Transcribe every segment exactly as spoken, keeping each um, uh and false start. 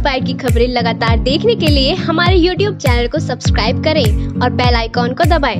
Bite की खबरें लगातार देखने के लिए हमारे यूट्यूब चैनल को सब्सक्राइब करें और बेल आइकॉन को दबाएं।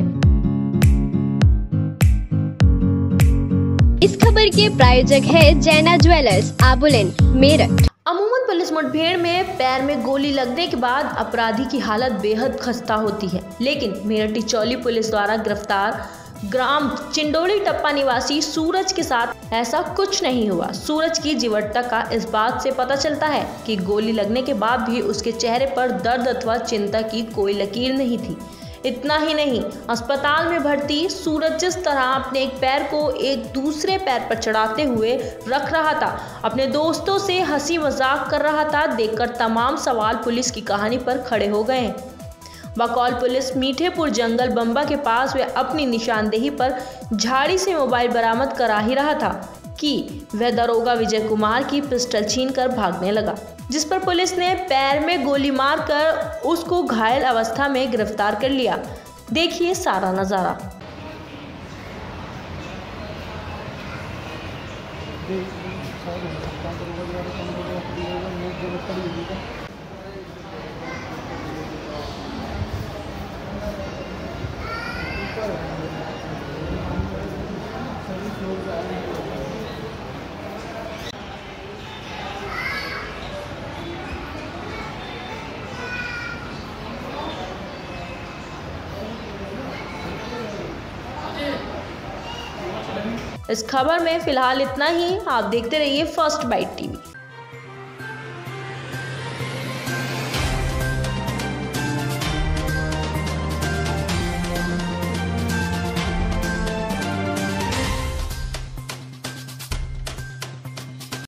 इस खबर के प्रायोजक है जैना ज्वेलर्स, आबुलेन, मेरठ। अमूमन पुलिस मुठभेड़ में पैर में गोली लगने के बाद अपराधी की हालत बेहद खस्ता होती है, लेकिन मेरठ टिचौली पुलिस द्वारा गिरफ्तार ग्राम चिंडोली टप्पा निवासी सूरज के साथ ऐसा कुछ नहीं हुआ। सूरज की जीवटता का इस बात से पता चलता है कि गोली लगने के बाद भी उसके चेहरे पर दर्द अथवा चिंता की कोई लकीर नहीं थी। इतना ही नहीं, अस्पताल में भर्ती सूरज जिस तरह अपने एक पैर को एक दूसरे पैर पर चढ़ाते हुए रख रहा था, अपने दोस्तों से हंसी मजाक कर रहा था, देखकर तमाम सवाल पुलिस की कहानी पर खड़े हो गए हैं। बकौल पुलिस मीठेपुर जंगल बम्बा के पास वे अपनी निशानदेही पर झाड़ी से मोबाइल बरामद करा ही रहा था कि वह दरोगा विजय कुमार की पिस्टल छीनकर भागने लगा, जिस पर पुलिस ने पैर में गोली मारकर उसको घायल अवस्था में गिरफ्तार कर लिया। देखिए सारा नज़ारा। इस खबर में फिलहाल इतना ही। आप देखते रहिए फर्स्ट बाइट टीवी।